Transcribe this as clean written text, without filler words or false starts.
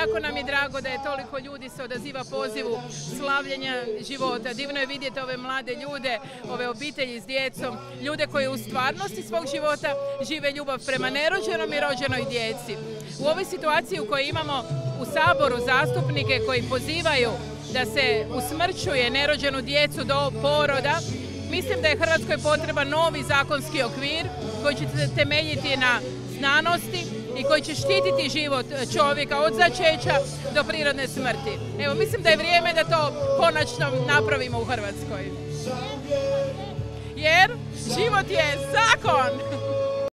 jako nam je drago da je toliko ljudi se odaziva pozivu slavljenja života. Divno je vidjeti ove mlade ljude, ove obitelji s djecom, ljude koji u stvarnosti svog života žive ljubav prema nerođenom i rođenoj djeci. U ovoj situaciji u kojoj imamo u Saboru zastupnike koji pozivaju da se usmrćuje nerođenu djecu do poroda, mislim da je Hrvatskoj potreban novi zakonski okvir koji će se temeljiti na znanosti i koji će štititi život čovjeka od začeća do prirodne smrti. Evo, mislim da je vrijeme da to konačno napravimo u Hrvatskoj. Jer život je zakon!